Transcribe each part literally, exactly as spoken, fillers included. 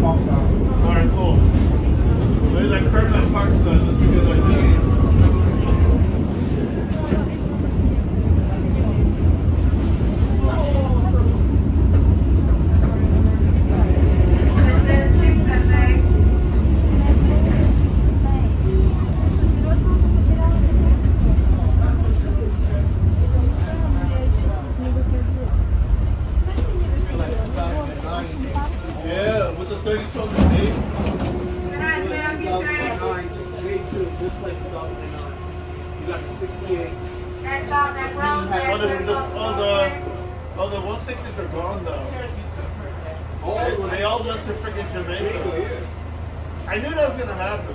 Alright, cool. Maybe that curve that park says, that's a good idea. Yeah, with the thirty-two A. Just like two thousand nine. You got the sixty-eights. Oh, the, the, oh, the, oh, the one sixties are gone though. They, they all went to freaking Jamaica. I knew that was gonna happen.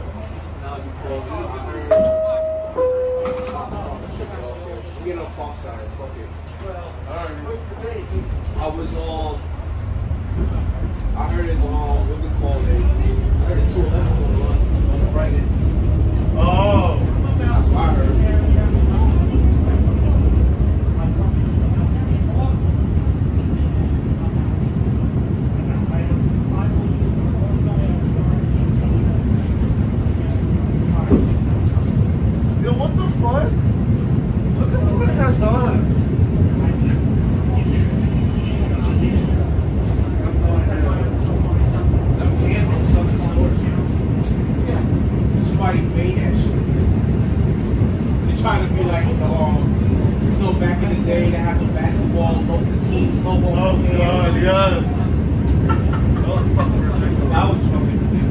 I'm getting on Fox side. Fuck it. Alright. I was on. I heard it's on. What's it called? I heard it's two eleven on the run on the Brighton. Oh. That's what I heard. Yo, what the fuck? Look at what it has on. Somebody made that shit. They're trying to be like, um, you know, back in the day, they have the basketball, the team's logo. Oh, God, yeah. That was fucking ridiculous. That was fucking ridiculous.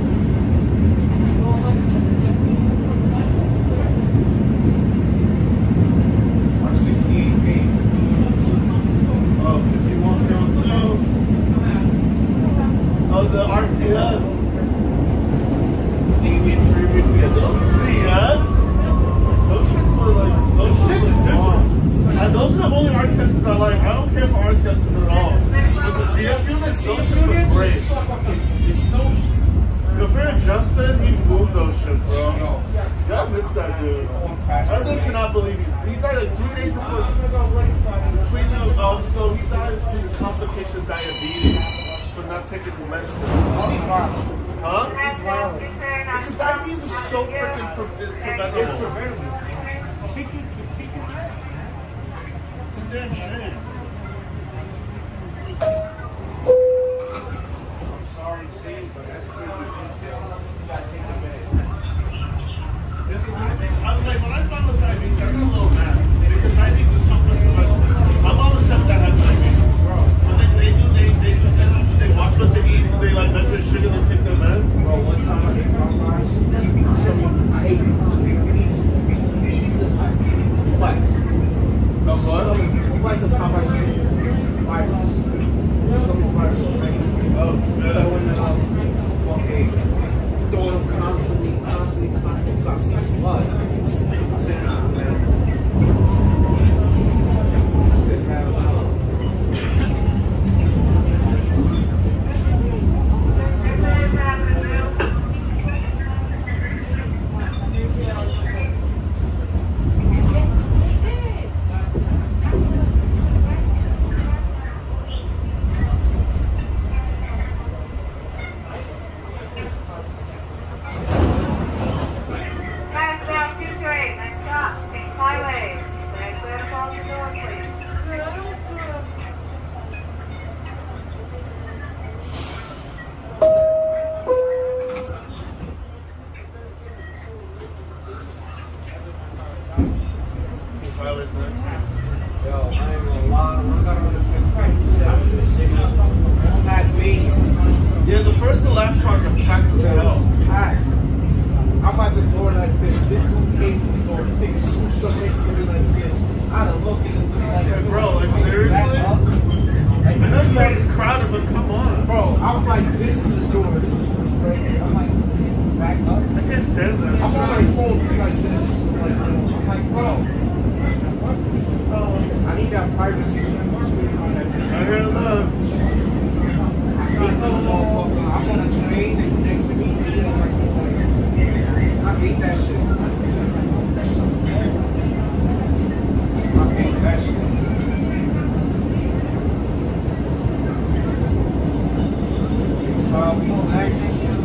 R sixty-eight A. Oh, fifty-one zero two. Oh, the R T S. Yeah, those C S, those shits were like, those shits is different. And those are the only R T Ss I like. I don't care for R T Ss at all. But the C S units, those shits are great. It's so. Yo, for Justin, he moved those shits, bro. Yeah, I miss that dude. I really cannot believe he's, he died like three days before. Between them, um, so he died from complication diabetes for not taking the medicine. Oh, he's wild. Huh? He's wild. Because diabetes is so freaking pre is preventable. It's preventable. Take it, take it. It's a damn shame. I'm sorry to say it, but that's pretty good. You gotta take the meds. I was like, when I found out diabetes, I got a little mad. Because diabetes is so freaking preventable. My mom and stepdad have diabetes. But they, they do, they, they, they, they watch what they eat, they like measure sugar, they take their meds. Bro, one time I ate Popeyes. I ate two pieces, pieces of two bites. Of what? Two bites of Popeyes chicken. Virus. Some virus already. Oh, shit. Throwing them out. Fucking throwing them constantly, constantly, constantly, constantly. But I said, nah, man. I said, hell no. Yeah, the first and last cars are packed as hell. Packed. I'm at the door like this. This dude came to the door. This nigga swooshed up next to me like this. I had to look at him like, Yeah, bro, like seriously? Like, I know you guys is crowded, but come on. bro, I'm like this to the door. This is right here. I'm like, back up. I can't stand that. I'm on my phone just like this. Like, I'm like, bro, what? I need that privacy so I can screen protect this. I hear that. I hate that motherfucker. I'm on a train and you next to me. Like, I hate that shit. I hate that shit. Bobby's next.